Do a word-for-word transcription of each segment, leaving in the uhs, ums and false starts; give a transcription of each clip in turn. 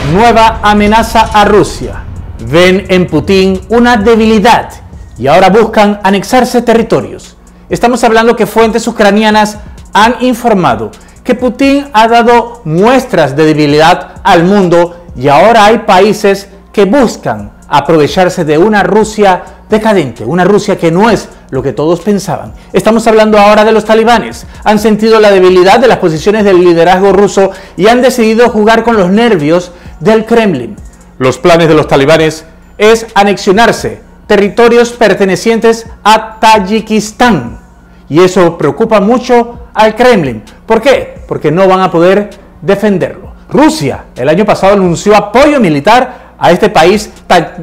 Nueva amenaza a Rusia. Ven en Putin una debilidad y ahora buscan anexarse territorios. Estamos hablando que fuentes ucranianas han informado que Putin ha dado muestras de debilidad al mundo y ahora hay países que buscan aprovecharse de una Rusia decadente, una Rusia que no es lo que todos pensaban. Estamos hablando ahora de los talibanes. Han sentido la debilidad de las posiciones del liderazgo ruso y han decidido jugar con los nervios del Kremlin. Los planes de los talibanes es anexionarse territorios pertenecientes a Tayikistán. Y eso preocupa mucho al Kremlin. ¿Por qué? Porque no van a poder defenderlo. Rusia el año pasado anunció apoyo militar a este país,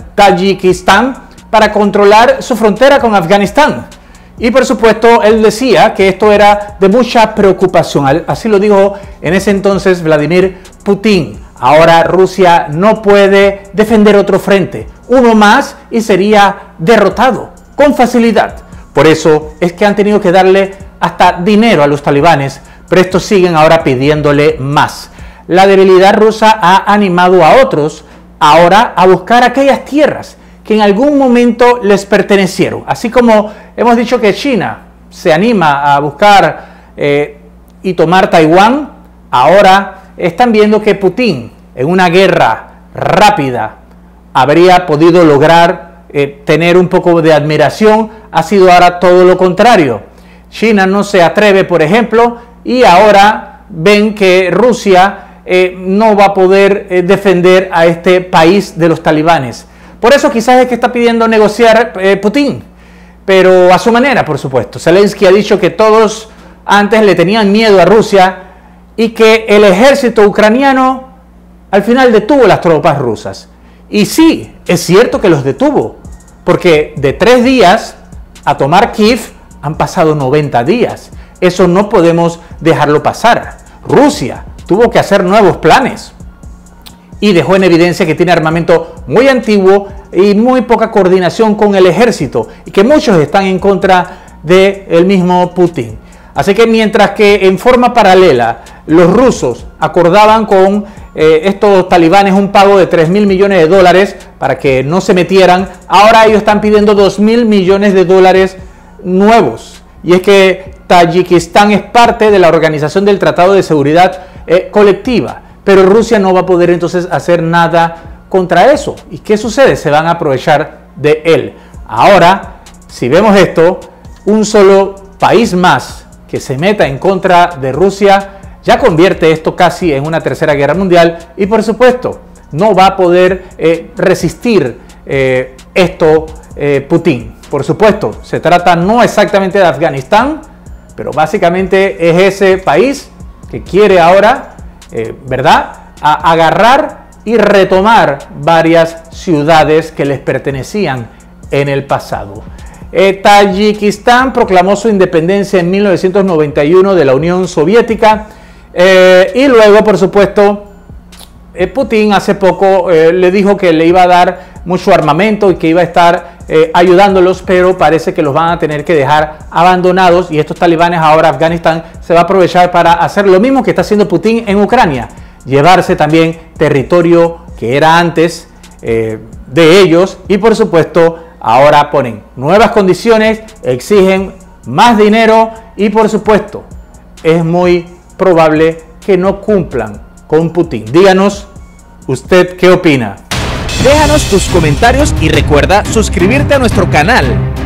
Tayikistán, para controlar su frontera con Afganistán. Y por supuesto, él decía que esto era de mucha preocupación. Así lo dijo en ese entonces Vladimir Putin. Ahora Rusia no puede defender otro frente. Uno más y sería derrotado con facilidad. Por eso es que han tenido que darle hasta dinero a los talibanes, pero estos siguen ahora pidiéndole más. La debilidad rusa ha animado a otros ahora a buscar aquellas tierras que en algún momento les pertenecieron. Así como hemos dicho que China se anima a buscar eh, y tomar Taiwán, ahora están viendo que Putin en una guerra rápida habría podido lograr eh, tener un poco de admiración. Ha sido ahora todo lo contrario. China no se atreve, por ejemplo, y ahora ven que Rusia eh, no va a poder eh, defender a este país de los talibanes. Por eso quizás es que está pidiendo negociar eh, Putin, pero a su manera, por supuesto. Zelensky ha dicho que todos antes le tenían miedo a Rusia y que el ejército ucraniano al final detuvo las tropas rusas. Y sí, es cierto que los detuvo, porque de tres días a tomar Kiev han pasado noventa días. Eso no podemos dejarlo pasar. Rusia tuvo que hacer nuevos planes y dejó en evidencia que tiene armamento muy antiguo y muy poca coordinación con el ejército y que muchos están en contra del mismo Putin. Así que mientras que en forma paralela los rusos acordaban con eh, estos talibanes un pago de tres mil millones de dólares para que no se metieran, ahora ellos están pidiendo dos mil millones de dólares nuevos. Y es que Tayikistán es parte de la Organización del Tratado de Seguridad eh, Colectiva, pero Rusia no va a poder entonces hacer nada contra eso. ¿Y qué sucede? Se van a aprovechar de él. Ahora, si vemos esto, un solo país más que se meta en contra de Rusia ya convierte esto casi en una tercera guerra mundial y por supuesto no va a poder eh, resistir eh, esto eh, Putin. Por supuesto, se trata no exactamente de Afganistán, pero básicamente es ese país que quiere ahora, eh, ¿verdad?, a agarrar y retomar varias ciudades que les pertenecían en el pasado. Eh, Tayikistán proclamó su independencia en mil novecientos noventa y uno de la Unión Soviética eh, y luego, por supuesto, eh, Putin hace poco eh, le dijo que le iba a dar mucho armamento y que iba a estar eh, ayudándolos, pero parece que los van a tener que dejar abandonados y estos talibanes ahora Afganistán se va a aprovechar para hacer lo mismo que está haciendo Putin en Ucrania, llevarse también territorio que era antes eh, de ellos y por supuesto ahora ponen nuevas condiciones, exigen más dinero y por supuesto es muy probable que no cumplan con Putin. Díganos usted qué opina. Déjanos tus comentarios y recuerda suscribirte a nuestro canal.